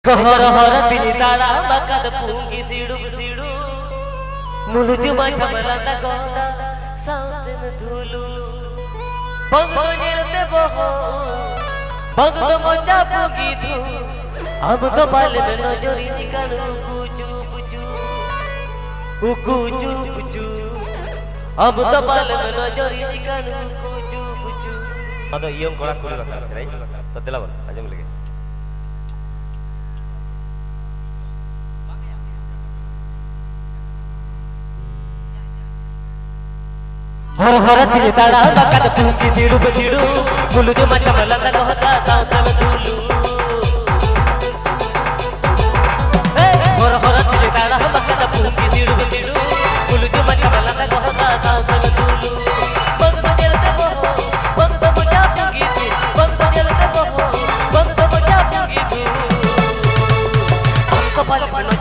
हर हर तिनी ताड़ा मकद पूंगी सीडू सीडू मुलुजु माचा मरंदा गोंदा साउतन धुलू बंगो निरते बहो बंगो मोचा पूंगी धू हम तो बाल में नजरी निकालू कुचू कुचू कुचू कुचू हम तो बाल में नजरी निकालू कुचू कुचू अदो इयम कोड़ा कुली रखा है राइट तो दिला बोल आजम लगे हर हर तिले ताड़ा बकद पूंगी सीडू सीडू मुलुजु माचा मरंदा गोंदा साउतन धुलू हर हर तिले ताड़ा बकद पूंगी सीडू सीडू मुलुजु माचा मरंदा गोंदा साउतन धुलू बंगो जलते बहो बंगो मोचा पूंगी थी बंगो जलते बहो बंगो मोचा पूंगी थी हमको बाल में